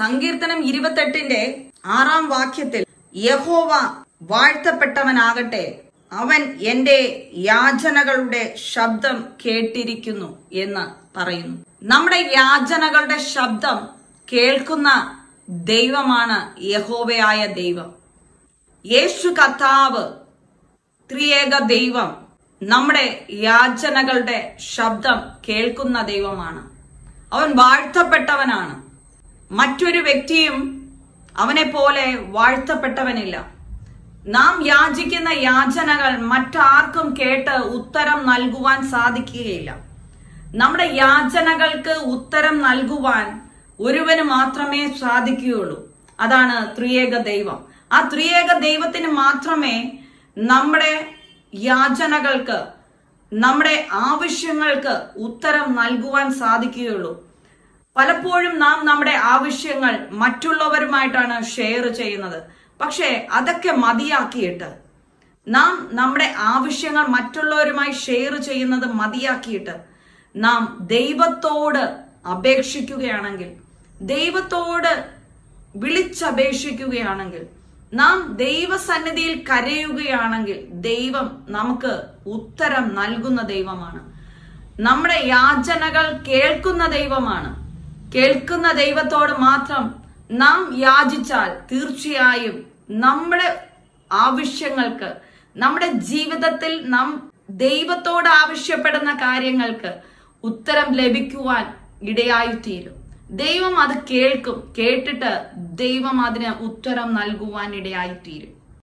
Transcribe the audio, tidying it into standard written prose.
സങ്കീർത്തനം 28-ന്റെ 6 യഹോവ വാഴ്ത്തപ്പെട്ടവനാകട്ടെ, അവൻ എന്റെ യാചനകളുടെ ശബ്ദം കേട്ടിരിക്കുന്നു എന്ന് പറയുന്നു. നമ്മുടെ യാചനകളുടെ ശബ്ദം കേൾക്കുന്ന ദൈവമാണ് യഹോവയായ ദൈവം. യേശു കർത്താവ്, ത്രിയേക ദൈവം, നമ്മുടെ യാചനകളുടെ ശബ്ദം കേൾക്കുന്ന ദൈവമാണ്. അവൻ വാഴ്ത്തപ്പെട്ടവനാണ്. മറ്റൊരു വ്യക്തിയും അവനെ പോലെ വാഴ്ത്തപ്പെട്ടവനില്ല. നാം യാചിക്കുന്ന യാചനകൾ മറ്റാർക്കും കേട്ട് ഉത്തരം നൽകുവാൻ സാധിക്കുകയില്ല. നമ്മുടെ യാചനകൾക്ക് ഉത്തരം നൽകുവാൻ ഒരുവന് മാത്രമേ സാധിക്കുകയുള്ളൂ. അതാണ് ത്രിയേക ദൈവം. ആ ത്രിയേക ദൈവത്തിന് മാത്രമേ നമ്മുടെ യാചനകൾക്ക്, നമ്മുടെ ആവശ്യങ്ങൾക്ക് ഉത്തരം നൽകുവാൻ സാധിക്കുകയുള്ളൂ. പലപ്പോഴും നാം നമ്മുടെ ആവശ്യങ്ങൾ മറ്റുള്ളവരുമായിട്ടാണ് ഷെയർ ചെയ്യുന്നത്. പക്ഷേ അതൊക്കെ മതിയാക്കിയിട്ട്, നാം നമ്മുടെ ആവശ്യങ്ങൾ മറ്റുള്ളവരുമായി ഷെയർ ചെയ്യുന്നത് മതിയാക്കിയിട്ട് നാം ദൈവത്തോട് അപേക്ഷിക്കുകയാണെങ്കിൽ, ദൈവത്തോട് വിളിച്ചപേക്ഷിക്കുകയാണെങ്കിൽ, നാം ദൈവസന്നിധിയിൽ കരയുകയാണെങ്കിൽ ദൈവം നമുക്ക് ഉത്തരം നൽകുന്ന ദൈവമാണ്. നമ്മുടെ യാചനകൾ കേൾക്കുന്ന ദൈവമാണ്. കേൾക്കുന്ന ദൈവത്തോട് മാത്രം നാം യാചിച്ചാൽ തീർച്ചയായും നമ്മുടെ ആവശ്യങ്ങൾക്ക്, നമ്മുടെ ജീവിതത്തിൽ നാം ദൈവത്തോട് ആവശ്യപ്പെടുന്ന കാര്യങ്ങൾക്ക് ഉത്തരം ലഭിക്കുവാൻ ഇടയായിത്തീരും. ദൈവം അത് കേൾക്കും. കേട്ടിട്ട് ദൈവം അതിന് ഉത്തരം നൽകുവാൻ ഇടയായിത്തീരും.